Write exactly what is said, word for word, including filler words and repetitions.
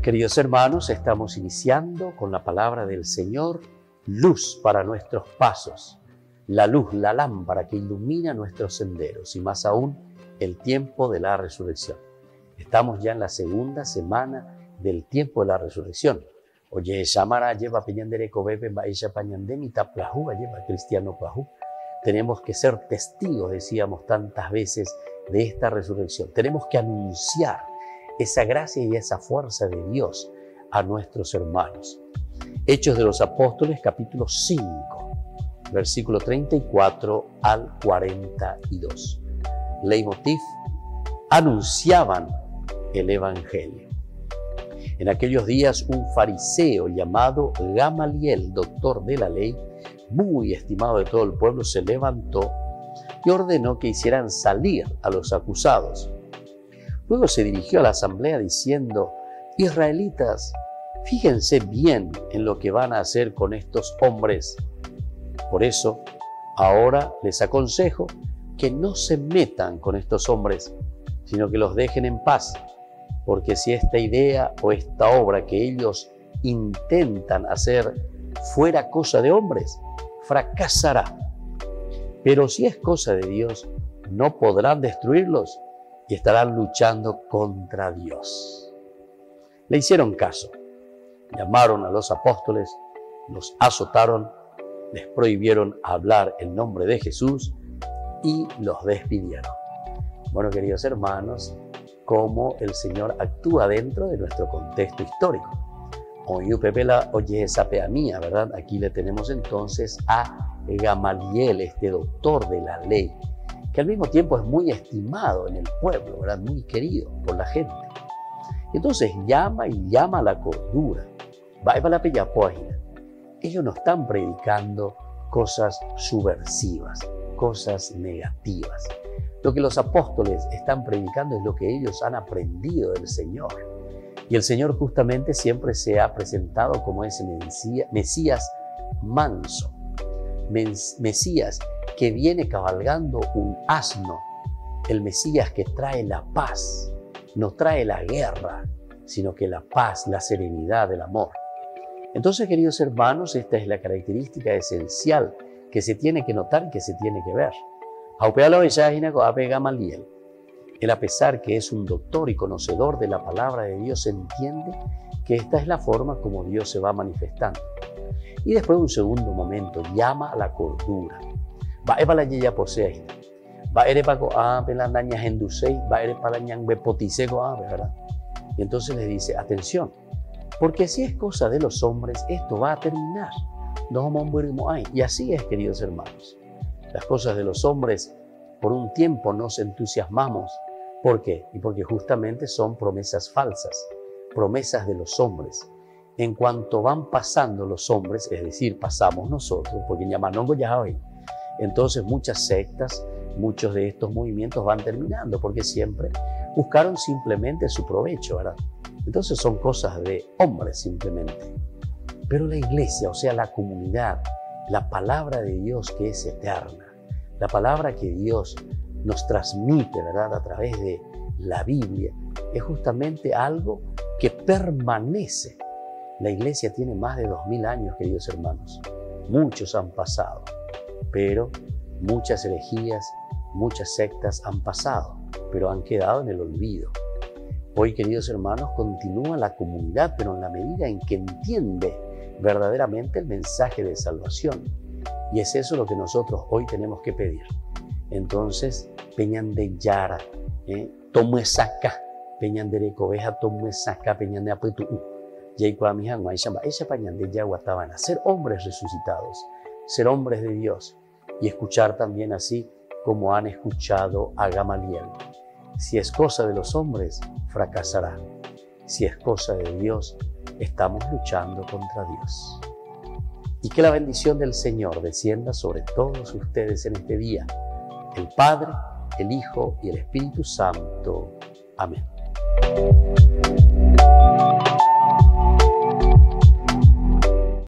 Queridos hermanos, estamos iniciando con la palabra del Señor, luz para nuestros pasos, la luz, la lámpara que ilumina nuestros senderos y más aún el tiempo de la resurrección. Estamos ya en la segunda semana del tiempo de la resurrección. Oye, Shamara lleva peñandere cobebe maisha pañandemi taplahu lleva cristiano pahu. Tenemos que ser testigos, decíamos tantas veces, de esta resurrección. Tenemos que anunciar esa gracia y esa fuerza de Dios a nuestros hermanos. Hechos de los Apóstoles, capítulo cinco, versículo treinta y cuatro al cuarenta y dos. Leitmotiv: anunciaban el Evangelio. En aquellos días un fariseo llamado Gamaliel, doctor de la ley, muy estimado de todo el pueblo, se levantó y ordenó que hicieran salir a los acusados. Luego se dirigió a la asamblea diciendo: israelitas, fíjense bien en lo que van a hacer con estos hombres. Por eso, ahora les aconsejo que no se metan con estos hombres, sino que los dejen en paz, porque si esta idea o esta obra que ellos intentan hacer fuera cosa de hombres, fracasará. Pero si es cosa de Dios, no podrán destruirlos y estarán luchando contra Dios. Le hicieron caso, llamaron a los apóstoles, los azotaron, les prohibieron hablar el nombre de Jesús y los despidieron. Bueno, queridos hermanos, cómo el Señor actúa dentro de nuestro contexto histórico. Oye, Pepe, la oye, esa pea mía, ¿verdad? Aquí le tenemos entonces a Gamaliel, este doctor de la ley, que al mismo tiempo es muy estimado en el pueblo, ¿verdad? Muy querido por la gente. Entonces llama y llama a la cordura. Ellos no están predicando cosas subversivas, cosas negativas. Lo que los apóstoles están predicando es lo que ellos han aprendido del Señor. Y el Señor justamente siempre se ha presentado como ese Mesías manso, Mesías que viene cabalgando un asno, el Mesías que trae la paz, no trae la guerra, sino que la paz, la serenidad, el amor. Entonces, queridos hermanos, esta es la característica esencial que se tiene que notar y que se tiene que ver. Gamaliel, él, a pesar que es un doctor y conocedor de la palabra de Dios, entiende que esta es la forma como Dios se va manifestando. Y después, un segundo momento, llama a la cordura. Va a la yeya posee, va a eres para a la naña hendusei, va a eres para la ñang bepotisego a, ¿verdad? Y entonces le dice: atención, porque si es cosa de los hombres, esto va a terminar. Y así es, queridos hermanos. Las cosas de los hombres, por un tiempo nos entusiasmamos. ¿Por qué? Y porque justamente son promesas falsas, promesas de los hombres. En cuanto van pasando los hombres, es decir, pasamos nosotros, porque llamanongo ya hoy, entonces muchas sectas, muchos de estos movimientos van terminando, porque siempre buscaron simplemente su provecho, ¿verdad? Entonces son cosas de hombres simplemente. Pero la iglesia, o sea, la comunidad, la palabra de Dios que es eterna, la palabra que Dios nos transmite, ¿verdad?, a través de la Biblia, es justamente algo que permanece. La iglesia tiene más de dos mil años, queridos hermanos. Muchos han pasado, pero muchas herejías, muchas sectas han pasado, pero han quedado en el olvido. Hoy, queridos hermanos, continúa la comunidad, pero en la medida en que entiende verdaderamente el mensaje de salvación. Y es eso lo que nosotros hoy tenemos que pedir. Entonces, peñan de yara, eh, tome saca, peñan de recoveja, tome saca, peñan de apetu, ser hombres resucitados, ser hombres de Dios y escuchar también así como han escuchado a Gamaliel. Si es cosa de los hombres, fracasará. Si es cosa de Dios, estamos luchando contra Dios. Y que la bendición del Señor descienda sobre todos ustedes en este día. El Padre, el Hijo y el Espíritu Santo. Amén.